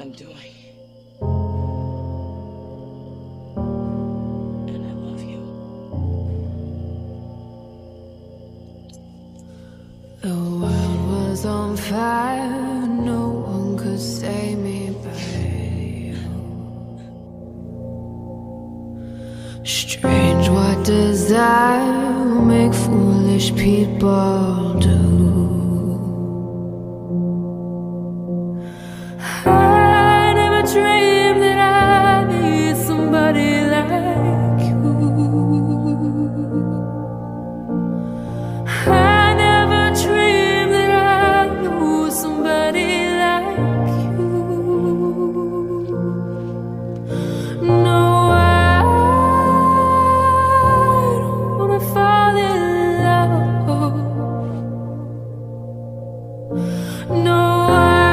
I'm doing. And I love you. The world was on fire, no one could save me but you. Strange what desire will make foolish people do. I never dreamed that I'd meet somebody like you. I never dreamed that I'd lose somebody like you. No, I don't wanna fall in love. No, I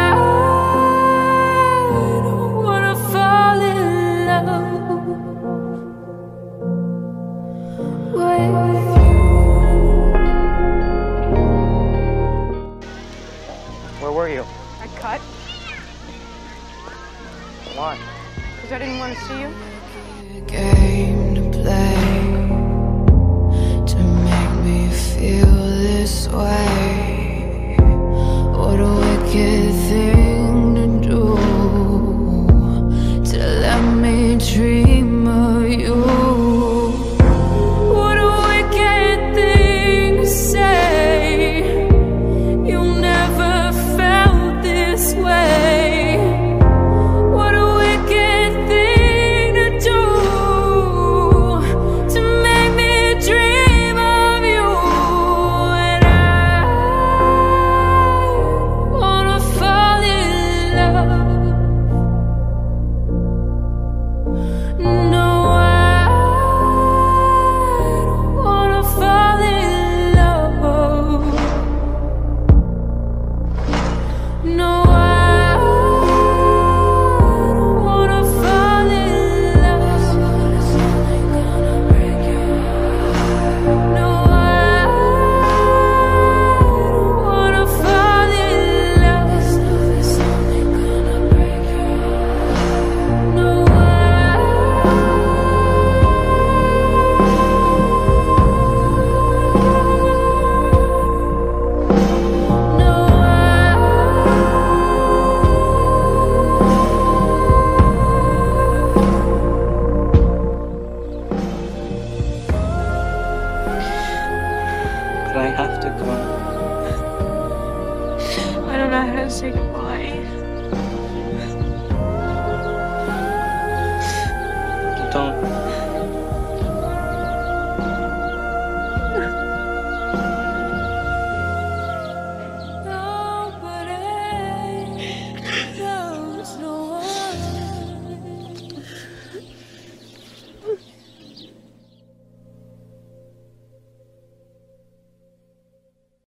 don't wanna fall in love with you. Where were you? I cut Why? because I didn't want to see you. Game to play to make me feel this way. What a wicked thing to do, to let me dream of you. What a wicked thing to say. You never felt this way. What a wicked thing to do, to make me dream of you. And I wanna fall in love. No, I don't wanna fall in love. No, I don't wanna fall in love. No, I don't wanna fall in love. No, But I have to go. I don't know how to say goodbye. Don't.